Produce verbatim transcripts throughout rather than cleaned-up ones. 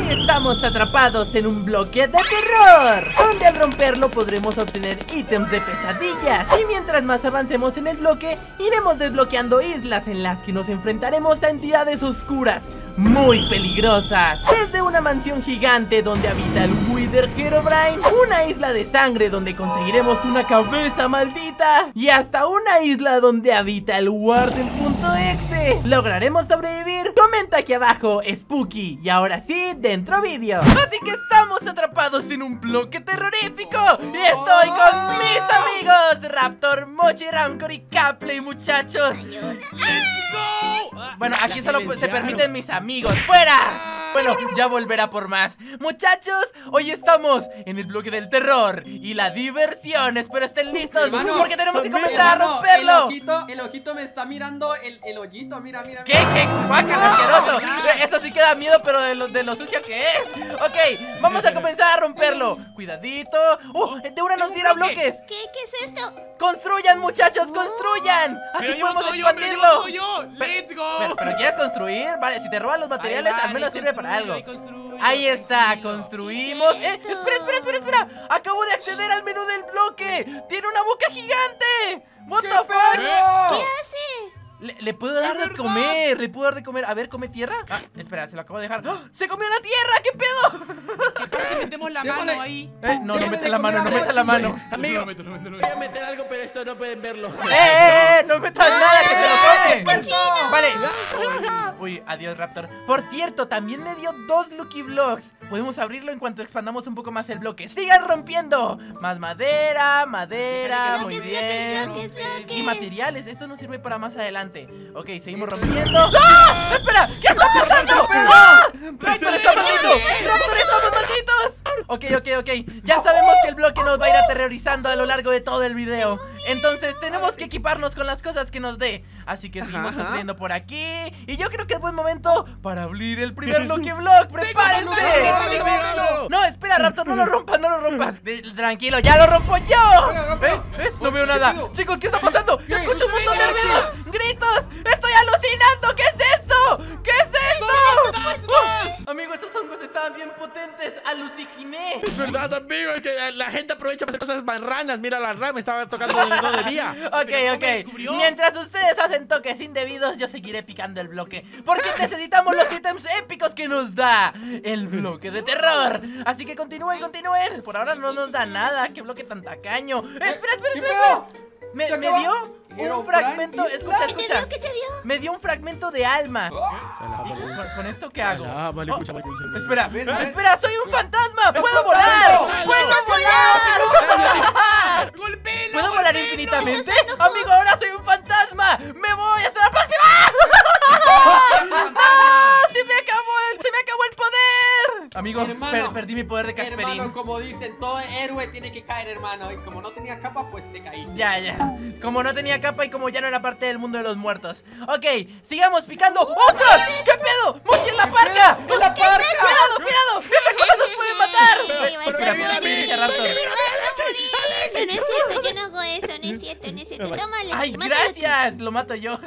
Hoy estamos atrapados en un bloque de terror, donde al romperlo podremos obtener ítems de pesadillas. Y mientras más avancemos en el bloque, iremos desbloqueando islas en las que nos enfrentaremos a entidades oscuras muy peligrosas. Desde una mansión gigante donde habita el Wither Herobrine, una isla de sangre donde conseguiremos una cabeza maldita, y hasta una isla donde habita el Warden.exe. ¿Lograremos sobrevivir? Comenta aquí abajo, Spooky. Y ahora sí, dentro vídeo. Así que estamos atrapados en un bloque terrorífico y estoy con mis amigos Raptor, Mochi, Ramcor y Capley, muchachos. ¡Let's go! Bueno, aquí solo se permiten mis amigos. ¡Fuera! Bueno, ya volverá por más. Muchachos, hoy estamos en el bloque del terror y la diversión. Espero estén listos, hermano, porque tenemos que comenzar hermano, a romperlo. El ojito, el ojito me está mirando el, el hoyito, mira, mira, mira. ¿Qué? ¿Qué? ¡Guácala, asqueroso! Eso sí que da miedo, pero de lo, de lo sucio que es. Ok, vamos a comenzar a romperlo. Cuidadito. ¡Oh! De una nos tira bloques. ¿Qué? ¿Qué es esto? ¡Construyan, muchachos! ¡Construyan! Así pero podemos yo, expandirlo. Pero, yo, ¡let's go! Pero, pero ¿quieres construir? Vale, si te roban los materiales, va, al menos sirve para algo. ahí, construyo, ahí está, tranquilo. construimos. Eh, espera, espera, espera, espera. Acabo de acceder al menú del bloque. Tiene una boca gigante. What the fuck? ¿Qué hace? Le, le puedo dar de comer, le puedo dar de comer. A ver, ¿come tierra? Ah, espera, se lo acabo de dejar. ¡Oh! ¡Se comió una tierra! ¿Qué pedo? ¿Qué pasa si metemos la Déjale. mano ahí? Eh, no, no Déjale meta de la comer mano, a no meta Mochi, la güey. mano. Amigo, No, no, no, no, no. voy a meter algo, pero esto no pueden verlo. ¡Eh, eh, eh! ¡No metas nada, que se lo come! ¡Cochino! Vale. Uy, adiós, Raptor. Por cierto, también me dio dos Lucky Blocks. Podemos abrirlo en cuanto expandamos un poco más el bloque. ¡Sigan rompiendo! Más madera, madera, muy Bloques, bien. bloques, bloques, bloques. Y materiales, esto nos sirve para más adelante. Ok, seguimos rompiendo. ¡Ah! ¡Espera! ¿Qué está pasando? ¡Ah! ¡Raptor, estamos malditos! ¡Raptor, estamos malditos! Ok, ok, ok. Ya sabemos que el bloque nos va a ir aterrorizando a lo largo de todo el video. Entonces tenemos que equiparnos con las cosas que nos dé. Así que seguimos Ajá. construyendo por aquí. Y yo creo que es buen momento para abrir el primer Lucky Block. ¡Prepárense! No, espera, Raptor, no lo rompas, no lo rompas. De- Tranquilo, ya lo rompo yo. ¿Eh? ¿Eh? No veo nada. Chicos, ¿qué está pasando? Escucho un montón de ruidos, gritos. ¡Estoy alucinando! ¿Qué es esto? ¿Qué es esto? Uh, Amigo, esos hongos estaban bien potentes. Aluciné. Es verdad, amigo, es que la gente aprovecha para hacer cosas marranas. Mira, la rama estaba tocando donde no debía. Ok, ¿Pero cómo ok. descubrió? Mientras ustedes hacen toques indebidos, yo seguiré picando el bloque. Porque necesitamos los ítems épicos que nos da el bloque de terror. Así que continúen, continúen. Por ahora no nos da nada. Qué bloque tan tacaño. Eh, espera, espera, ¿Qué espera, pedo? espera. Me, ¿Se me acaba? dio un Herobrine fragmento. Isla. Escucha, ¿Qué te escucha. dio? ¿Qué te dio? Me dio un fragmento de alma. ¿Y con, con esto qué hago? Ah, vale, Oh, escucha, vale, escucha. Espera, Ven, ven. espera, soy un fantasma. ¡Puedo fantasma! volar! ¡Puedo volar! ¡Golpéenlo, ¿Puedo volar golpéenlo! infinitamente? Estoy usando Amigo, ahora soy un fantasma. ¡Me voy! ¡Hasta la próxima! ¡Ah! ¡Se me acabó el, se me acabó el poder! Amigo, Hermano, per- perdí mi poder de Hermano, Casperín. como dicen, todo héroe tiene que caer, hermano. Y como no tenía capa, pues te caíste. Ya, ya. Como no tenía capa y como ya no era parte del mundo de los muertos. Ok, sigamos picando. ¡Ostras! ¿Qué pedo? ¡Mochi en la parca! ¡En la parca! ¡Cuidado, cuidado! ¡Esa cosa nos puede matar! Ay, vas a Espera, morir. espera, espera, Raptor. Vas a morir. No, no es cierto, yo no hago eso, no es cierto, no es cierto. Tómale. ¡Ay, mátalo tú. gracias! Lo mato yo.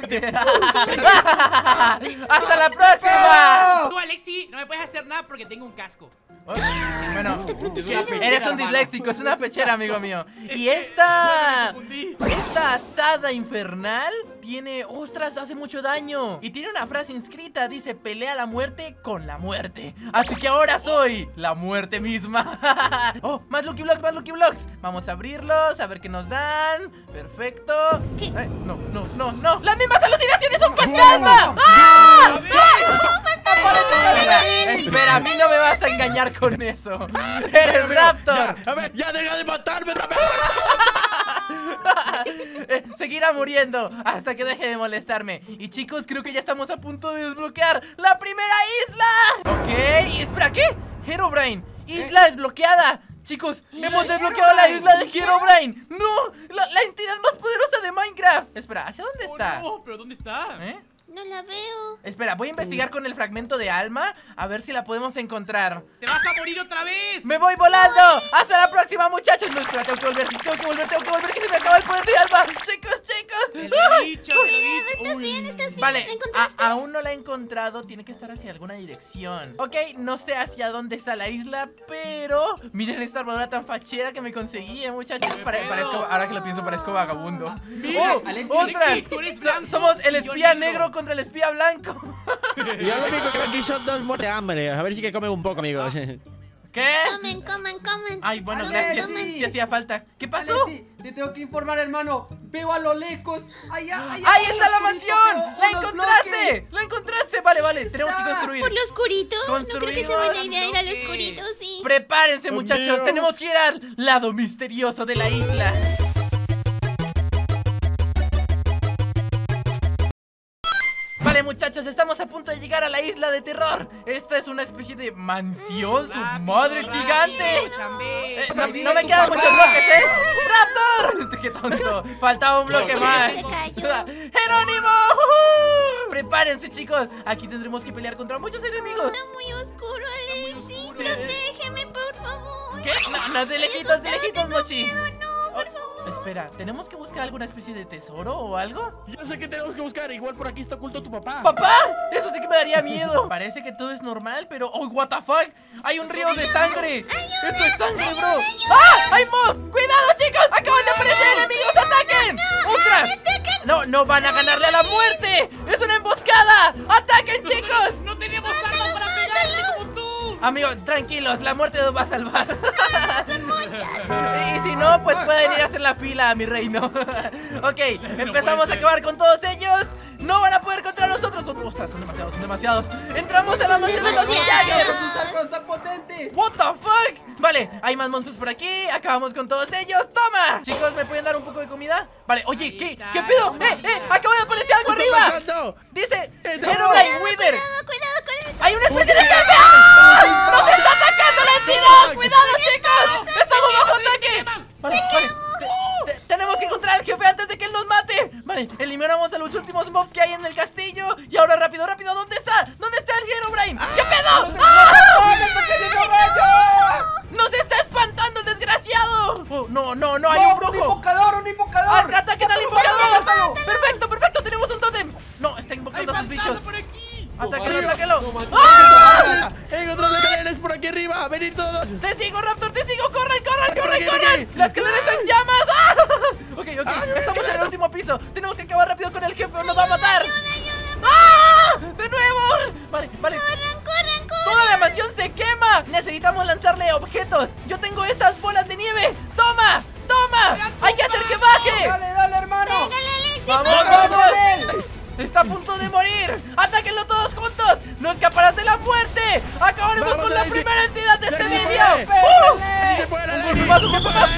¡Hasta la próxima! Tú, Alexi, no me puedes hacer nada porque tengo un casco. Oh, bueno, protegido. eres un disléxico, es una pechera, amigo mío. Y esta... Me confundí. Esta asada infernal tiene... ¡Ostras! Hace mucho daño. Y tiene una frase inscrita, dice: pelea la muerte con la muerte. Así que ahora soy la muerte misma. ¡Oh! Más Lucky Blocks, más Lucky Blocks. Vamos a abrirlos, a ver qué nos dan. Perfecto. ¿Qué? Eh, no, no, no, no. ¡Las mismas alucinaciones son fantasma! ¡Ah! Espera, espera, a mí no me vas a engañar con eso. Eres Raptor. Ya, a ver, ya deja de matarme otra vez. Eh, seguirá muriendo hasta que deje de molestarme. Y chicos, creo que ya estamos a punto de desbloquear la primera isla. Ok, y espera, ¿qué? Herobrine, isla desbloqueada. Chicos, hemos desbloqueado la isla de Herobrine. ¡No! La, la entidad más poderosa de Minecraft. Espera, ¿hacia dónde Oh, está? no, pero ¿dónde está? ¿Eh? No la veo. Espera, voy a investigar con el fragmento de alma a ver si la podemos encontrar. ¡Te vas a morir otra vez! ¡Me voy volando! ¡Hasta la próxima, muchachos! No, espera, tengo que volver, tengo que volver, tengo que volver, que se me acaba el poder de alma. Chicos, chicos. Te lo he dicho, te lo he dicho. ¿Estás Uy. bien? ¿Estás bien? Vale, ¿La a- encontraste? aún no la he encontrado. Tiene que estar hacia alguna dirección. Ok, no sé hacia dónde está la isla, pero miren esta armadura tan fachera que me conseguí, eh, muchachos. ¿Qué Pare- pedo? parezco, ahora que lo pienso, parezco vagabundo. Mira, ¡Oh! Alexis, ¡Ostras! Alexis, tú eres So- blanco somos el y yo espía negro. negro contra el espía blanco. Yo lo único que veo aquí son dos muertes de hambre. A ver si que comen un poco, amigos. ¿Qué? Comen, comen, comen. Ay, bueno, Alexis. gracias. Sí hacía falta. ¿Qué pasó? Alexis, te tengo que informar, hermano. Veo a lo lejos. Allá, allá. ¡Ahí por está el la oscurito, mansión! veo ¡La unos encontraste! bloques. ¡La encontraste! Vale, vale, tenemos que está? construir. ¿Por lo oscurito? No creo que Construimos sea buena idea ir al bloques. oscurito, sí. Prepárense, Dios muchachos, mío. tenemos que ir al lado misterioso de la isla. Vale, muchachos, estamos a punto de llegar a la isla de terror. Esta es una especie de mansión, su Rápido, madre es rápido, gigante. chambe. Eh, no, Ahí viene no me tu quedan papá. muchos bloques, ¿eh? ¡Raptor! ¡Qué tonto! Faltaba un bloque Bloque. más. Se cayó. ¡Jerónimo! ¡Ujú! Prepárense, chicos. Aquí tendremos que pelear contra muchos enemigos. Está muy oscuro, Alexis. Sí. Protégeme, por favor. ¿Qué? No, no, de lejitos, de lejitos, Mochi. No, por Oh, favor. espera, ¿tenemos que buscar alguna especie de tesoro o algo? Yo sé que tenemos que buscar. Igual por aquí está oculto tu papá. ¡Papá! Eso sí que me daría miedo. Parece que todo es normal, pero... ¡Oh, what the fuck! ¡Hay un río de sangre! ¡Esto es sangre, bro! ¡Ah! ¡Hay mob! ¡Cuidado, chicos! ¡Acaban de aparecer enemigos! ¡Ataquen! ¡Ostras! ¡No, no van a ganarle a la muerte! ¡Es una emboscada! ¡Ataquen, chicos! ¡No tenemos armas para pegarte como tú! Amigos, tranquilos, la muerte nos va a salvar. Y si no, pues pueden ir a hacer la fila a mi reino. Ok, empezamos a acabar con todos ellos. No van a poder contra nosotros. Son, ostras, son demasiados, son demasiados. Entramos a la mansión de los Demasiado. Sus Miyagi. arcos tan potentes. What the fuck? Vale, hay más monstruos por aquí. Acabamos con todos ellos. ¡Toma! Chicos, ¿me pueden dar un poco de comida? Vale, oye, Ahí ¿qué? está. ¿Qué pedo? ¡Eh, eh! ¡Acaba de aparecer algo ¿Qué está arriba! pasando? Dice Está- Herobrine Wither. Cuidado, cuidado con el ¡Hay una especie de jefe! ¡Ah! ¡Nos está atacando la entidad! ¡Cuidado, chicos! ¡Estamos bajo ataque! Vale, vale. Te- te- Tenemos que encontrar al jefe antes de que él nos mate. Vale, eliminamos a los últimos mobs que hay en el castillo. Y ahora rápido, rápido, ¿dónde está? ¿Dónde está el Herobrine? ¿Qué pedo? ¡Ah! ¡Nos está espantando el desgraciado! Oh, no, no, no, hay No, un un brujo. invocador, un invocador. ¡Ah, ¡ataquen al Mátalo, invocador! mátalo. ¡Perfecto, perfecto! ¡Tenemos un tótem! No, está ¡Hay invocando a sus fantasma bichos. por aquí! ¡Atáquelo, No, atáquelo! no, manches. ¡Ah! ¡Encontré las escaleras por aquí arriba! ¡Venid todos! ¡Te sigo, Raptor! ¡Te sigo! ¡Corran, corran, Por corran, aquí, por corran! aquí. ¡La escalera está en llamas! ¡Ah! Ok, ok, Ah, no, estamos en el escalera. último piso. Tenemos que acabar rápido con el jefe o nos va a matar. ¡Ah! ¡De nuevo! Vale, vale. Corran, corran, corran. ¡Toda la mansión se quema! Necesitamos lanzarle objetos. Yo tengo estas bolas de nieve. ¡Toma! ¡Toma! ¡Hay que hacer que baje! Dale, dale, hermano. Pégale, Alexis. ¡Vamos, Acaba vamos! con él. ¡Está a punto de morir! ¡Atáquenlo todos juntos! ¡No escaparás de la muerte! ¡Acabaremos Vamos, con la Alexis. primera entidad de este ¡Sí, se vídeo! puede! ¡Uh! ¡Sí se puede, Alexis! ¡Un paso que papá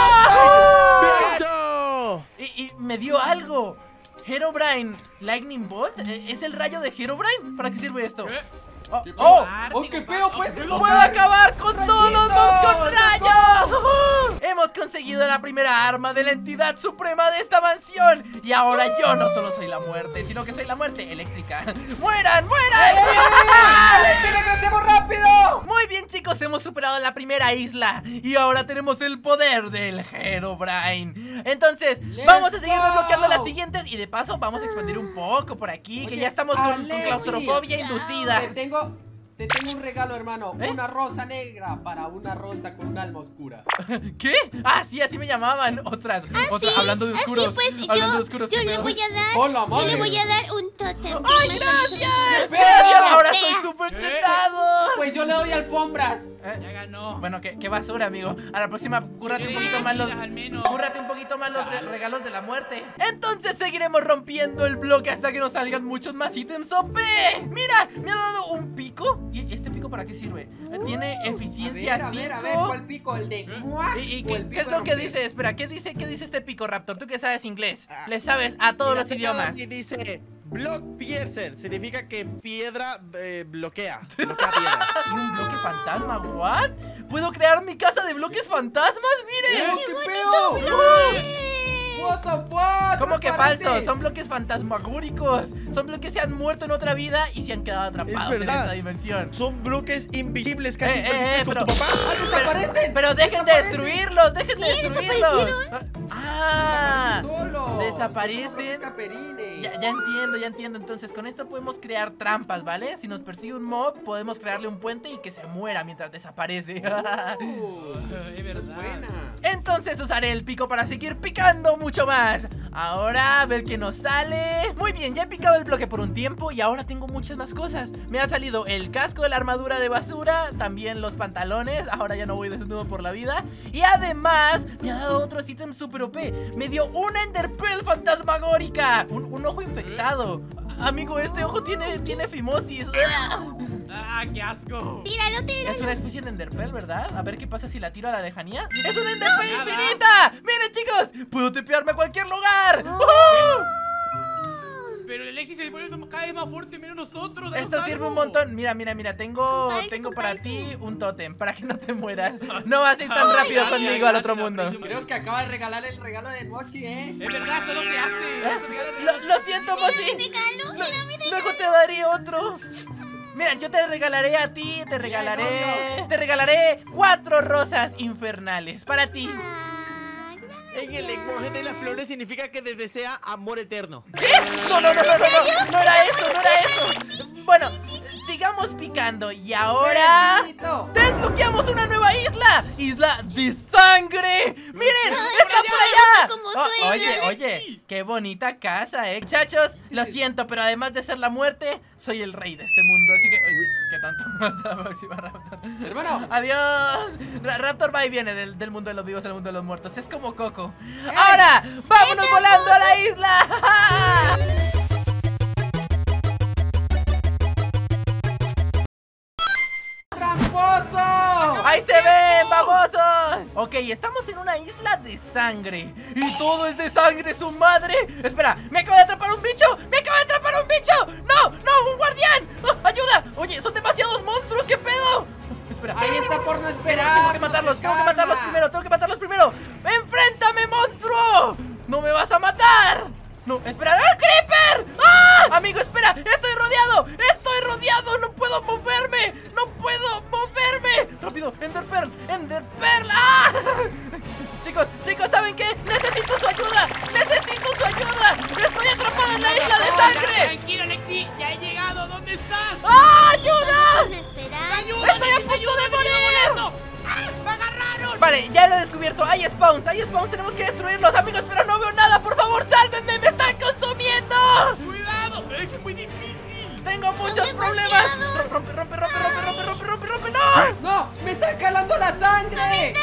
toma! ¡Bien hecho! Y, y me dio algo. Herobrine Lightning Bolt. eh, ¿Es el rayo de Herobrine? ¿Para qué sirve esto? ¿Eh? Oh, oh, Oh, qué pedo, pues. ¡puedo acabar con todos los mobs con ¡Rayito! rayos! ¡Ujú! Hemos conseguido la primera arma de la entidad suprema de esta mansión. Y ahora yo no solo soy la muerte, sino que soy la muerte eléctrica. ¡Mueran, mueran! ¡Alexis, regresemos rápido! Muy bien, chicos, hemos superado la primera isla y ahora tenemos el poder del Herobrine. Entonces, Let's vamos a seguir go. desbloqueando las siguientes y de paso vamos a expandir un poco por aquí, que Oye, ya estamos con, con Alexis. claustrofobia inducida. Te tengo, te tengo un regalo, hermano. ¿Eh? Una rosa negra para una rosa con un alma oscura. ¿Qué? Ah, sí, así me llamaban. Ostras, ostras, Sí, hablando de oscuros. Así pues, y hablando yo, de oscuros, yo ¿qué le pedo? voy a dar, ¡Hola, yo madre! le voy a dar un tótem. ¡Ay, que me gracias! salió. ¡Qué ¡Gracias! feo! Ahora ¡Qué soy fea! súper ¿Eh? chetado. Pues yo le doy alfombras. ¿Eh? Ya ganó. Bueno, qué, qué basura, amigo. A la próxima, cúrrate un Sí, poquito más los... al menos. Cúrrate un poquito más los de- Chale. regalos de la muerte. Entonces seguiremos rompiendo el bloque hasta que nos salgan muchos más ítems O P. Mira, me ha dado un pico. ¿Y este pico para qué sirve? Eh, Tiene A eficacia ver, a ver, a ver, cinco. ¿cuál pico? ¿El de ¿Eh? muah? ¿Y, y ¿O qué, el qué pico es de lo que romper? dice? Espera, ¿qué dice, qué dice este pico, Raptor? Tú que sabes inglés. Le sabes a todos Mira, los tengo idiomas. aquí dice Block Piercer. Significa que piedra eh, bloquea. Bloquea piedra. ¿Y un bloque fantasma? ¿What? ¿Puedo crear mi casa de bloques fantasmas? ¡Miren! ¡Oh, qué pedo! What the fuck, ¿Cómo que transparente. falsos? Son bloques fantasmagóricos. Son bloques que se han muerto en otra vida y se han quedado atrapados en verdad. esta dimensión. Son bloques invisibles, casi Eh, eh, imperceptibles eh, como pero- tu papá. ¡Ah, desaparecen! Pero dejen de ¡Desaparecen! destruirlos, dejen de destruirlos. Ah, Desaparecen solos. desaparecen. Son como Caperine. Ya, ya entiendo, ya entiendo. Entonces con esto podemos crear trampas, ¿vale? Si nos persigue un mob, podemos crearle un puente y que se muera mientras desaparece. Uh, Es verdad. buena. Entonces usaré el pico para seguir picando mucho más. Ahora a ver qué nos sale. Muy bien, ya he picado el bloque por un tiempo y ahora tengo muchas más cosas. Me ha salido el casco, la armadura de basura, también los pantalones. Ahora ya no voy desnudo por la vida. Y además me ha dado otros ítems super O P. Me dio una Enderpearl fantasmagórica, un, un ojo infectado. Amigo, este ojo tiene, tiene fimosis. Ah, qué asco. Tíralo, tíralo. Es una especie de Enderpearl, ¿verdad? A ver qué pasa si la tiro a la lejanía. ¡Es una Enderpearl Nada. infinita! ¡Miren, chicos! ¡Puedo tepearme a cualquier lugar! Oh. ¡Ujú! Pero el Alexis se vuelve cada vez más fuerte, menos nosotros. danos Esto sirve algo. un montón. Mira, mira, mira. Tengo, Comparte, tengo para comparte. ti un tótem para que no te mueras. No vas a ir tan rápido Ay, conmigo ay, al otro gracias, mundo. aprecio. Creo que acaba de regalar el regalo de Mochi, ¿eh? Es verdad, eso no se hace. Eso regálate. Lo, lo siento, Mochi. regalo, Lo- mira, mira. Luego te daré otro. Mira, yo te regalaré a ti, te regalaré, te regalaré cuatro rosas infernales para ti. Ah, gracias. En el lenguaje de las flores significa que te desea amor eterno. ¿Qué? No, no, no, no, no, no, no era eso, no era eso. Bueno, sigamos picando y ahora Besito. desbloqueamos una nueva isla. Isla de sangre. Miren, Ay, está pero por ya, allá. como Oh, suena. oye, oye, qué bonita casa, eh. Muchachos, lo siento, pero además de ser la muerte, soy el rey de este mundo. Así que, uy, qué tonto. Hasta la próxima, Raptor. Hermano. Adiós. Ra- Raptor va y viene del, del mundo de los vivos al mundo de los muertos. Es como Coco. Ahora, vámonos volando a la isla. ¡Tramposo! ¡Ahí se ven, babosos! Ok, estamos en una isla de sangre. Y todo es de sangre, su madre. Espera, me acaba de atrapar un bicho. Me acaba de atrapar un bicho. No, no, un guardián. ¡Ah, ayuda! Oye, son demasiados monstruos. ¿Qué pedo? Espera. Ahí está por no esperar. Tengo que matarlos, tengo que matarlos primero, tengo que matarlos primero. ¡Enfréntame, monstruo! ¡No me vas a matar! No, espera, ¡ah, Creeper! ¡Ah! Amigo, espera, estoy rodeado. Estoy rodeado, no puedo moverme. No puedo moverme. Rápido, Enderpearl, Enderpearl. ¡Ah! Chicos, chicos, ¿saben qué? Necesito su ayuda. Necesito su ayuda. Estoy atrapado en la isla de sangre. Tranquilo, Alexis, ya he llegado. ¿Dónde estás? ¡Ah, ayuda! No esperar. ¡Ayuda! ¡Estoy a punto de morir! ¡Ah! ¡Me agarraron! Vale, ya lo he descubierto. Hay spawns, hay spawns. Tenemos que destruirlos, amigos, pero no veo nada. Por favor, sálvenme. ¡Me están consumiendo! ¡Cuidado! Es que es muy difícil. Tengo muchos demasiados. problemas. Rompe, rompe, rompe, rompe, rompe, rompe, rompe, rompe. ¡No! ¡No! ¡Me está calando la sangre! Dame.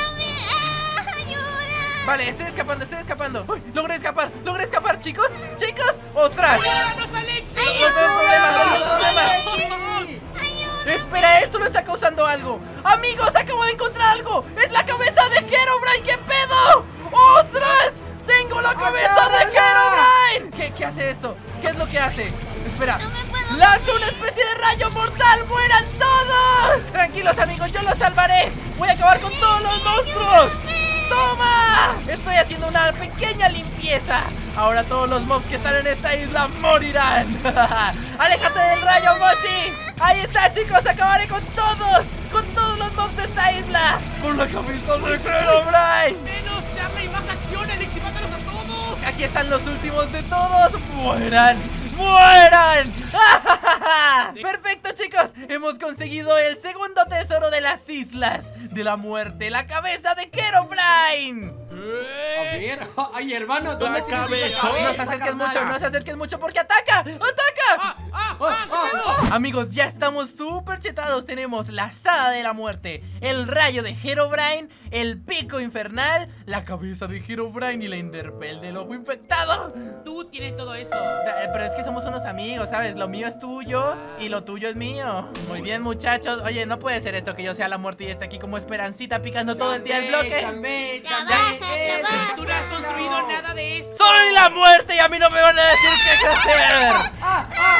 Ah, ayuda. Vale, estoy escapando, estoy escapando. Uy, logré escapar, logré escapar, chicos. Chicos, ostras. ¡Ayúdanos, Alexis! No tengo problemas, no tengo problemas. Sí. Espera, esto lo está causando algo. Amigos, acabo de encontrar algo. Es la cabeza de Herobrine. ¿Qué pedo? ¡Ostras! ¡Tengo la cabeza de Herobrine! ¿Qué, ¿Qué hace esto? ¿Qué es lo que hace? Espera. No me puedo ¡Lanza una especie de rayo mortal! ¡Mueran todos! Tranquilos, amigos, yo los salvaré. Voy a acabar con todos los monstruos. ¡Toma! Estoy haciendo una pequeña limpieza. Ahora todos los mobs que están en esta isla morirán. ¡Aléjate del rayo, Mochi! Ahí está, chicos, acabaré con todos. Con todos los mobs de esta isla. Por la cabeza de Herobrine. ¡Menos charla y más acción, Alexis! ¡Mátalos a todos! Aquí están los últimos de todos. ¡Mueran! ¡Mueran! Perfecto, chicos. Hemos conseguido el segundo tesoro de las islas de la muerte, la cabeza de Herobrine. A ver. ¡Ay, hermano! ¿Dónde La tienes esa cabeza. No se cabeza, acerquen mucho, carnal? no se acerquen mucho porque ataca. ¡Ataca! ¡Ah! ¡Ah! Oh, ¡Ah! oh, ¿Qué pedo? oh. Amigos, ya estamos súper chetados. Tenemos la asada de la muerte, el rayo de Herobrine, el pico infernal, la cabeza de Herobrine y la Enderpearl del ojo infectado. Tú tienes todo eso. Da- Pero es que somos unos amigos, ¿sabes? Lo mío es tuyo y lo tuyo es mío. Muy bien, muchachos. Oye, no puede ser esto que yo sea la muerte y esté aquí como Esperancita picando todo el día el bloque. Chambe, Ya chambe, baja, eh, ya baja. Tú no has construido nada de eso. ¡Soy la muerte y a mí no me van a decir qué hacer! ¡Ah, ah,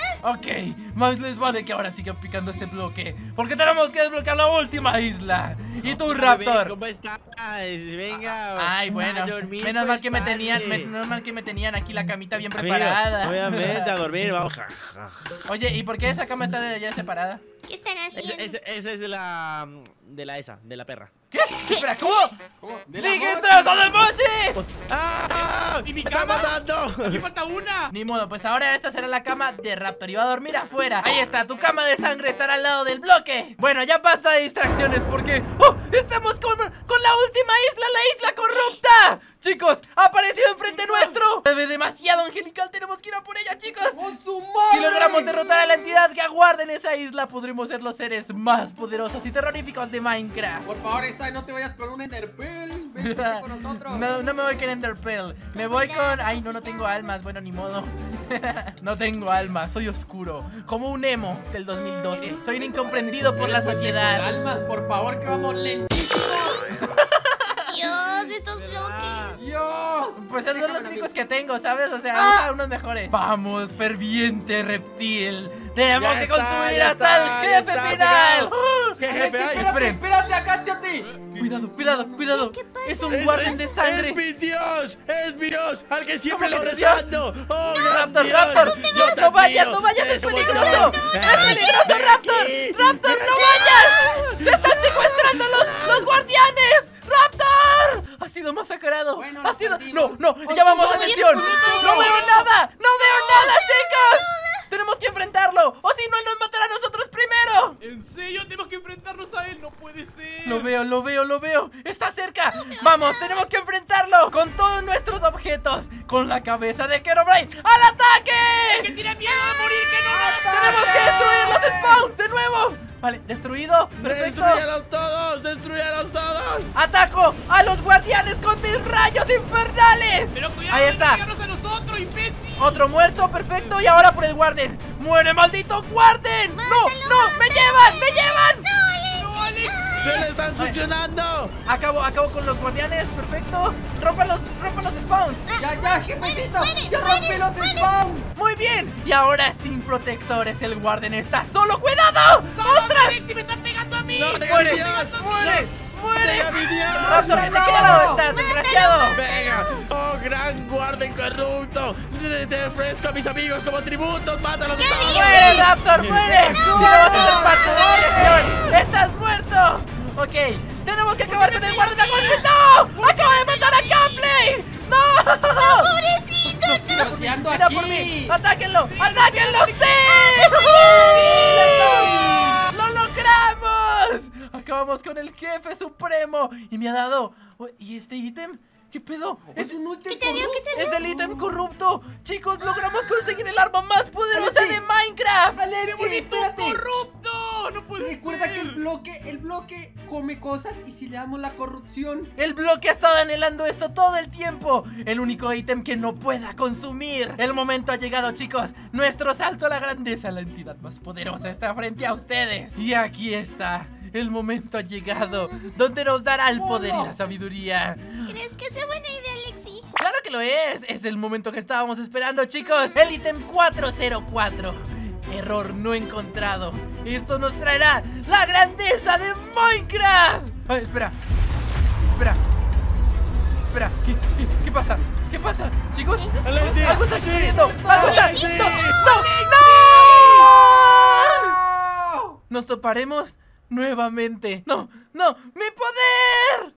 Ok, más les vale que ahora sigan picando ese bloque, porque tenemos que desbloquear la última isla. ¿Y tú, Bebé, Raptor? ¿Cómo estás? Venga. Ay, bueno, a dormir, menos mal pues, que me padre. tenían, menos mal que me tenían aquí la camita bien Amigo, preparada. obviamente, a dormir, vamos. Oye, ¿y por qué esa cama está de- ya separada? ¿Qué están haciendo? Esa ese, ese es de la. de la esa, de la perra. ¿Qué? Espera, ¿cómo? ¿Cómo? ¿De la ¡Dijiste mochi? eso del mochi! ¡Ah! ¿Y mi ¡Me está cama? matando! ¡Aquí falta una! Ni modo, pues ahora esta será la cama de Raptor y va a dormir afuera. Ahí está, tu cama de sangre estará al lado del bloque. Bueno, ya basta de distracciones porque ¡oh! Estamos con, con la última isla, la isla corrupta. Chicos, ha aparecido enfrente nuestro. Se ve demasiado angelical, tenemos que ir a por ella, chicos. ¡Con su Si madre! logramos derrotar a la entidad que aguarda en esa isla, podremos ser los seres más poderosos y terroríficos de Minecraft. Por favor, esa, no te vayas con un Enderpearl. Ven con nosotros. No, no me voy con Enderpearl. Me voy con... Ay, no, no tengo almas. Bueno, ni modo. No tengo almas, soy oscuro. Como un emo del dos mil doce. Soy un incomprendido por la Con sociedad. almas, por favor, que vamos lentísimos. Dios, estos bloques. Dios. Pues son Déjame los la únicos vida. que tengo, ¿sabes? O sea, ¡Ah! usa unos mejores. Vamos, ferviente reptil. Tenemos Ya que está, construir ya hasta está, el ya jefe está, final. llegado. ¡Uh! ¿Qué Alexi, jefe hay? espérate, esperen. espérate, agáchate. Cuidado, cuidado, cuidado. Es un Es- guardián es- de sangre. ¡Es mi Dios! ¡Es mi Dios! ¡Al que siempre ¿Cómo lo que tu Dios? rezando! ¡Oh, gran Raptor, Dios! Raptor, Yo no te vayas, admiro. no vayas, es Eres un peligroso. guardián. Es peligroso, Ven Raptor. aquí. Raptor, no vayas. ¡Te están secuestrando los, los guardianes! ¡Raptor! Ha sido masacrado. Bueno, ha nos sido... perdimos. No, no, Con llamamos su atención. madre, ¡No veo nada! ¡No veo nada, chicos! Tenemos que enfrentarlo. O si no, él nos matará a nosotros primero. ¿En serio tenemos que enfrentarnos a él? No puede ser. Lo veo, lo veo, lo veo. Está cerca. Vamos, tenemos que enfrentarlo con todos nuestros objetos. Con la cabeza de Herobrine. ¡Al ataque! ¡Que tiene miedo a morir! ¡Que no nos ¡Tenemos que destruir los spawns de nuevo! Vale, destruido. Perfecto. ¡Destruyalos todos! ¡Destruyalos todos! ¡Ataco a los guardianes con mis rayos infernales! Pero cuidado, Ahí de está. no pegarnos a nosotros, imbécil. Otro muerto, perfecto. Y ahora por el Warden. ¡Muere, maldito Warden! ¡No, no! ¡Me llevan! ¡Me llevan! No, Alex. ¡Se le están Vale. succionando! Acabo, acabo con los guardianes, perfecto. Rompan los, rompan los spawns. Ya, ya, jefecito. muere, Ya muere, rompí los muere. spawns. Muy bien. Y ahora sin protectores el Warden está solo. ¡Cuidado! ¡Sálvame, ¡Ostras! Alex! ¡Me están pegando a mí! ¡No, tenga ¡Muere! mi Dios! ¡Muere! ¡Muere! ¡Tenga mi Dios! Raptor, ¿de ¡Mátalo! qué lado estás, desgraciado? ¡Venga! ¡Oh, gran guardian corrupto! Te, te ofrezco a mis amigos como tributos. ¡Mátalos todos! ¡Muere, Raptor, muere! ¡Si no vas a ser parte de la creación! ¡Estás muerto! Ok, tenemos que acabar con el guardián a golpes. ¡No! ¡Acaba de matar a Capley! ¡No! ¡Pobrecito! Pero si ando ¡Mira aquí. por mí! ¡Atáquenlo! ¡Atáquenlo! ¡Sí! ¡Lo logramos! Acabamos con el jefe supremo. Y me ha dado... ¿Y este ítem? ¿Qué pedo? Es Es, un último. te dio? ¿Qué te es el ítem corrupto. Chicos, logramos conseguir el arma más poderosa Alexi. de Minecraft. ¡Qué Alexi, bonito espérate. corrupto! ¡No puede Recuerda ser! que el bloque, el bloque come cosas y si le damos la corrupción. El bloque ha estado anhelando esto todo el tiempo. El único ítem que no pueda consumir. El momento ha llegado, chicos. Nuestro salto a la grandeza. La entidad más poderosa está frente a ustedes. Y aquí está. El momento ha llegado. Donde nos dará el poder y la sabiduría. ¿Crees que sea buena idea, Alexi? Claro que lo es. Es el momento que estábamos esperando, chicos. El ítem cuatro cero cuatro. Error no encontrado. Esto nos traerá la grandeza de Minecraft. Ay, espera. Espera. Espera. ¿Qué, qué, qué pasa? ¿Qué pasa? Chicos, Alexi, algo está sí. sucediendo. Algo está. Alexi. ¡No! ¡No! ¡No! Nos toparemos nuevamente. ¡No! ¡No! ¡Mi poder!